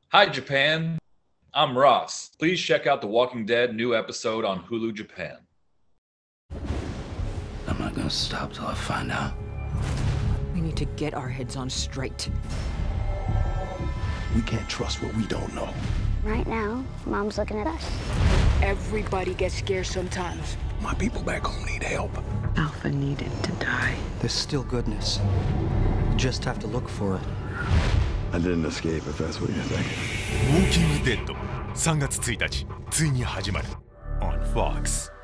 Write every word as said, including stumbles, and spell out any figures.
Hi, Japan. I'm Ross. Please check out The Walking Dead new episode on Hulu Japan. I'm not gonna stop till I find out. We need to get our heads on straight. We can't trust what we don't know. Right now, Mom's looking at us. Everybody gets scared sometimes. My people back home need help. Alpha needed to die. There's still goodness. You just have to look for it. I didn't escape, if that's what you're thinking. ウォーキングデッドさんがつついたちついに始まる on フォックス